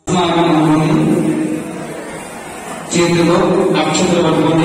చేతిలో అక్షతలు పట్టుకొని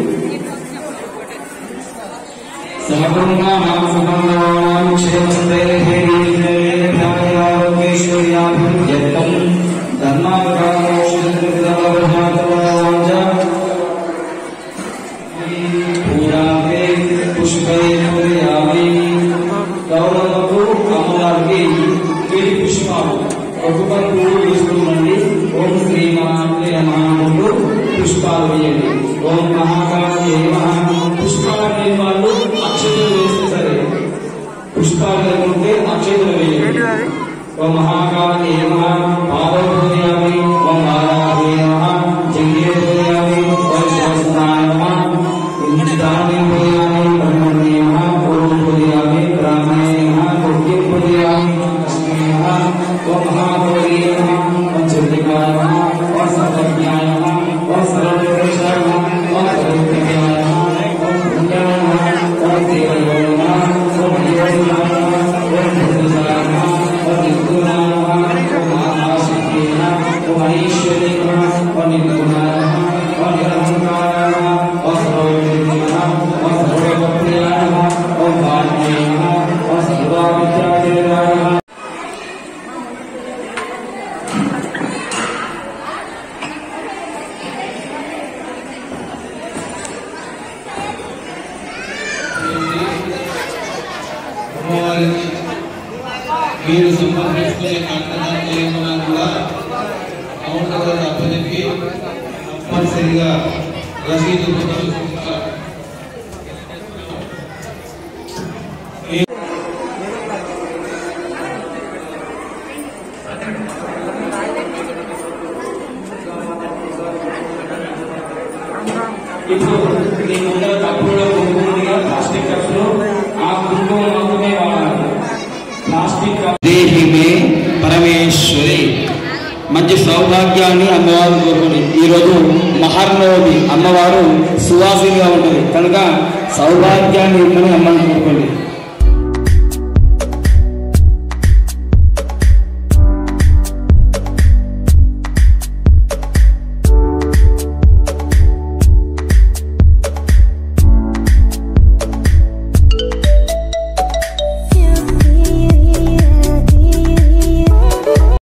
అమ్మవారికి పుష్పాలు ఒక్కొక్క పూలు తీసుకున్నాండి. ఓం శ్రీమాత్రే నమః పుష్పాలు వేయండి. ఓం మహాకాళే నమః పుష్పాలు లేని వాళ్ళు అక్షతలు వేస్తే సరే, పుష్పాలు లేకుంటే అక్షతలు వేయండి. ఓం మహాకాళే నమః పాదోదయామి, ఓం వారాహే నమః జంఘేదయామి, ఓం శివస్నాయ నమః ఉజ్జానేదయామి, బ్రహ్మణే నమః పూర్వోదయామి, బ్రాహ్మణే నమః కోట్యోదయామి, లక్ష్మీ నమః, ఓం మహాగౌరీ నమః, ఓం చండికాయ నమః, ఓం సర్వజ్ఞాయ నమః, ఓం సర్వదేశాయ నమః, ఓం సర్వజ్ఞాయ నమః, ఓం పుణ్యాయ నమః, ఓం దేవాయ నమః, ఓం దేవాయ నమః, ఓం భూతాయ నమః, ఓం నిర్గుణాయ నమః, ఓం మహాశక్తి నమః, ఓం మహేశ్వరి నమః, ఓం నిర్గుణాయ నమః, ఓం నిరహంకారాయ నమః, ఓం సర్వజ్ఞాయ నమః, ఓం సర్వభక్త్యాయ నమః, ఓం భాగ్యాయ నమః, ఓం సర్వవిద్యాయ నమః. మీరు సంపాదించుకునే కాంట్రాక్ట్ ఏమన్నా కూడా కౌంటర్ అప్పచెప్పి తప్పనిసరిగా రసీదు ఇప్పుడు మీ ముందర కప్పులో కుంకుమగా ప్లాస్టిక్ కప్పులో ఆ కుంకుమ మాత్రమే వాడాలి. ప్లాస్టిక్ దేహి మే పరమేశ్వరి మంచి సౌభాగ్యాన్ని అమ్మవారు కోరుకుని ఈరోజు మహర్నవమి అమ్మవారు సువాసినిగా ఉంటుంది కనుక సౌభాగ్యాన్ని ఇమ్మని అమ్మని కోరుకోండి.